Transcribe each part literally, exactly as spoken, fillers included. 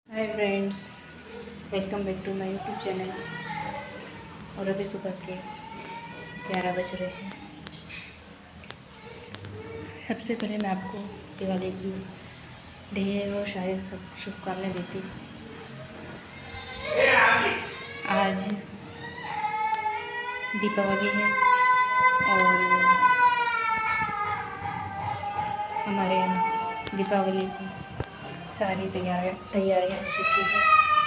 Hi friends, welcome back to my YouTube channel. और अभी सुबह के ग्यारह बज रहे हैं। सबसे पहले मैं आपको दिवाली की ढेर और शायद सब शुभकामनाएं देती हूँ। आज दीपावली है और हमारे यहाँ दीपावली की सारी तैयारियाँ तैयारियाँ हो चुकी है।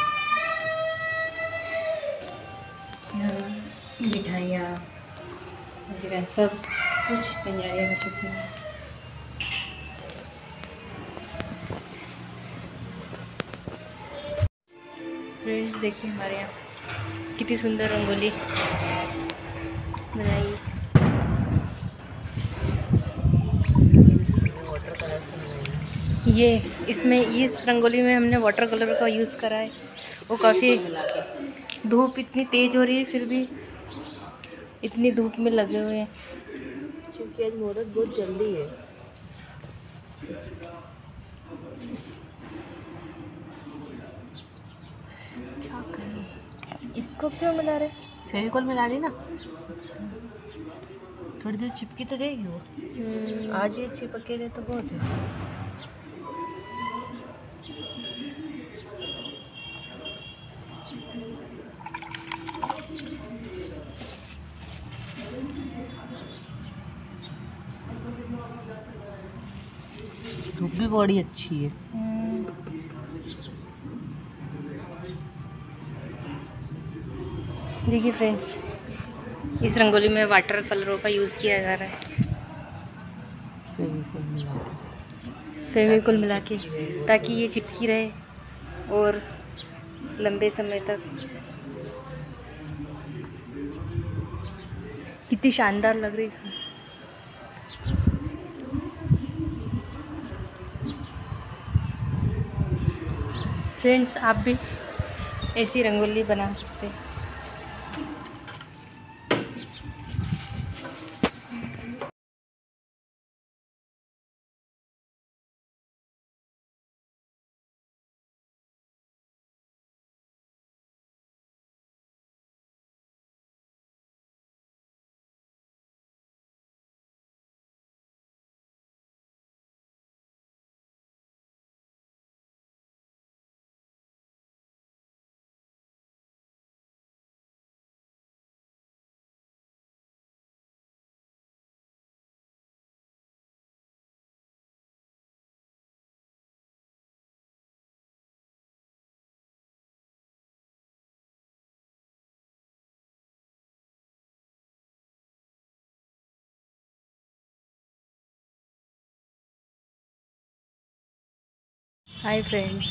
यहाँ मिठाइयाँ वगैरह सब कुछ तैयारियाँ हो चुकी हैं। फ्रेंड्स देखिए, हमारे यहाँ कितनी सुंदर रंगोली बनाई। ये इसमें इस रंगोली में हमने वाटर कलर का यूज़ करा है। वो काफ़ी धूप इतनी तेज़ हो रही है, फिर भी इतनी धूप में लगे हुए हैं क्योंकि आज मुहूर्त बहुत जल्दी है। क्या करें? इसको क्यों मिला रहे? फेविकॉल मिला ली ना। अच्छा, थोड़ी देर चिपकी तो रहेगी वो। आज ये चिपके रहे तो बहुत है। धूप भी बड़ी अच्छी है। देखिए फ्रेंड्स, इस रंगोली में वाटर कलरों का यूज़ किया जा रहा है, फेविकॉल मिला के फेविकॉल मिला के, ताकि ये चिपकी रहे और लंबे समय तक। कितनी शानदार लग रही है। फ्रेंड्स, आप भी ऐसी रंगोली बना सकते हैं। Hi friends,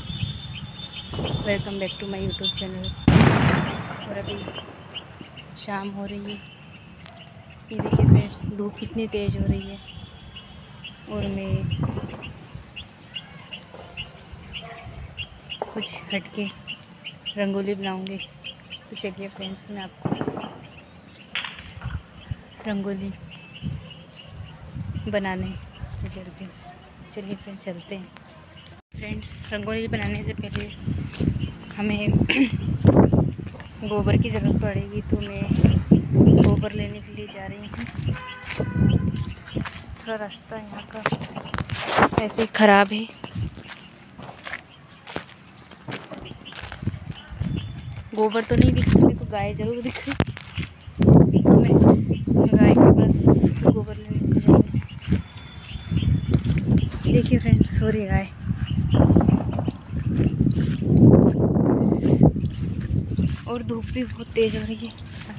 welcome back to my YouTube channel. और अभी शाम हो रही है। ये देखिए फ्रेंड्स, धूप कितनी तेज़ हो रही है और मैं कुछ हटके रंगोली बनाऊंगी। तो चलिए फ्रेंड्स, मैं आपको रंगोली बनाने में चलती हूँ। चलिए फ्रेंड्स, चलते हैं। फ्रेंड्स, रंगोली बनाने से पहले हमें गोबर की ज़रूरत पड़ेगी, तो मैं गोबर लेने के लिए जा रही हूँ। थोड़ा रास्ता यहाँ का ऐसे ख़राब है। गोबर तो नहीं दिख रही मेरे को, गाय ज़रूर दिख रही। तो मैं गाय के पास गोबर लेने जा रही हूँ। देखिए फ्रेंड्स, सो रही गाय। और धूप भी बहुत तेज़ हो रही है।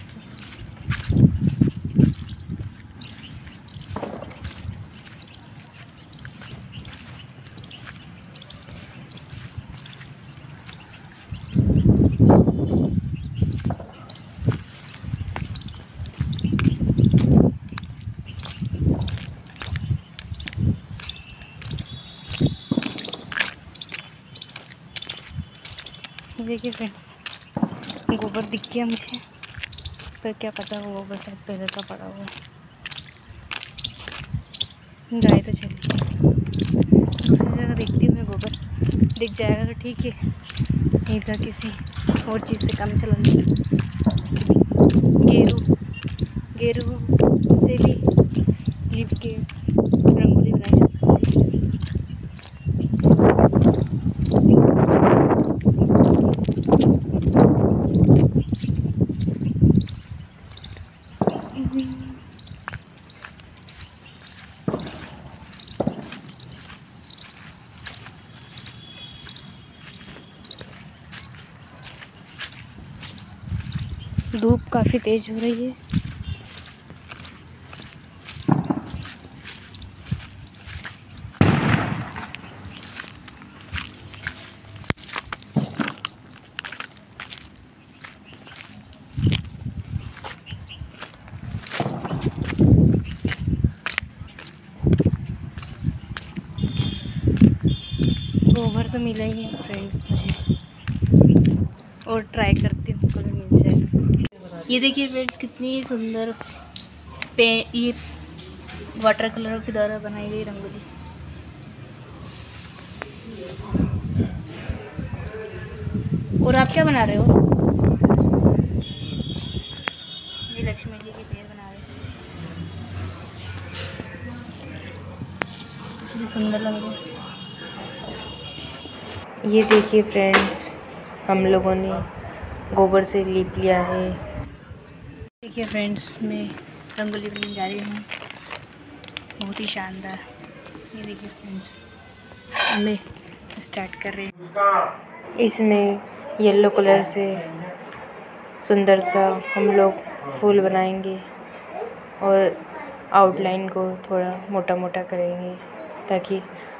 देखिए फ्रेंड्स, गोबर दिख गया मुझे, पर क्या पता वो गोबर शायद पहले का पड़ा हुआ। गाय तो चली गई। दूसरी जगह जाएगा, देखती हूँ मैं, गोबर दिख जाएगा तो ठीक है, नहीं तो किसी और चीज़ से काम चला लेंगे। गेरू गेरू से भी लिप के रंगोली बनाई जा सकती है। धूप काफ़ी तेज हो रही है। गोबर तो मिला ही है फ्रेंड्स मुझे, और ट्राई करती हूँ कभी मिल जाए। ये देखिए फ्रेंड्स कितनी सुंदर पे ये वाटर कलर के द्वारा बनाई गई रंगोली। और आप क्या बना रहे हो? ये लक्ष्मी जी के पैर बना रहे हैं, कितनी सुंदर लग रही है। ये देखिए फ्रेंड्स, हम लोगों ने गोबर से लीप लिया है। देखिए फ्रेंड्स, मैं रंगोली बनाने जा रही हूँ, बहुत ही शानदार। ये देखिए फ्रेंड्स, मैं स्टार्ट कर रही हूँ। इसमें येलो कलर से सुंदर सा हम लोग फूल बनाएंगे और आउटलाइन को थोड़ा मोटा मोटा करेंगे ताकि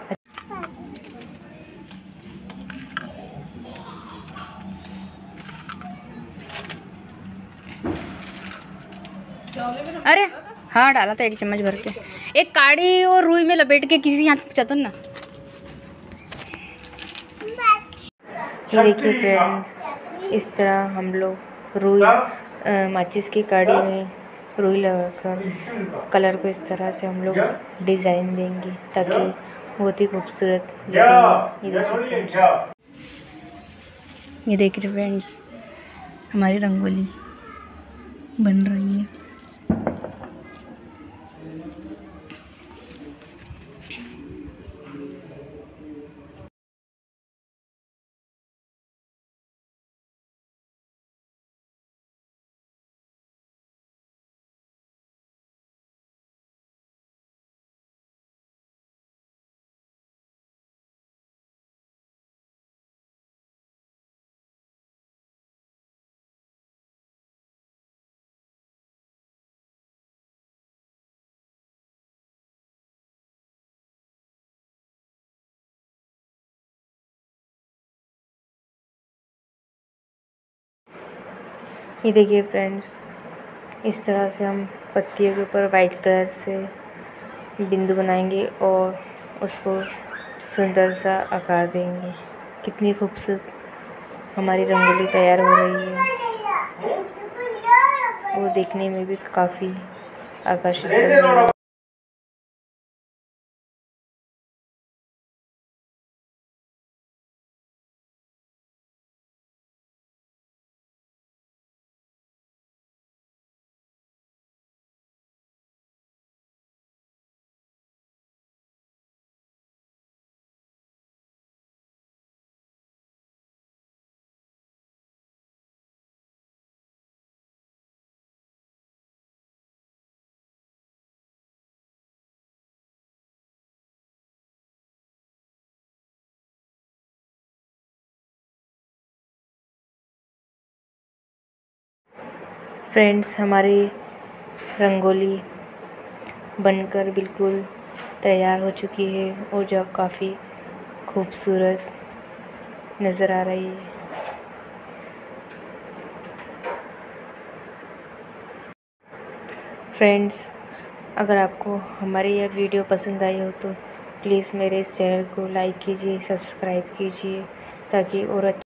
अरे हाँ, डाला था एक चम्मच भर के, एक काढ़ी और रुई में लपेट के किसी हाथ चतुन ना। ये देखिए फ्रेंड्स, इस तरह हम लोग रुई माचिस की काढ़ी में रुई लगाकर कलर को इस तरह से हम लोग डिज़ाइन देंगे ताकि बहुत ही खूबसूरत लगे। ये देखिए फ्रेंड्स, ये देखिए फ्रेंड्स, हमारी रंगोली बन रही है। ये देखिए फ्रेंड्स, इस तरह से हम पत्तियों के ऊपर वाइट कलर से बिंदु बनाएंगे और उसको सुंदर सा आकार देंगे। कितनी खूबसूरत हमारी रंगोली तैयार हो रही है, वो देखने में भी काफ़ी आकर्षित लग रही है। फ्रेंड्स, हमारी रंगोली बनकर बिल्कुल तैयार हो चुकी है और जो काफ़ी खूबसूरत नज़र आ रही है। फ्रेंड्स, अगर आपको हमारी यह वीडियो पसंद आई हो तो प्लीज़ मेरे इस चैनल को लाइक कीजिए, सब्सक्राइब कीजिए ताकि और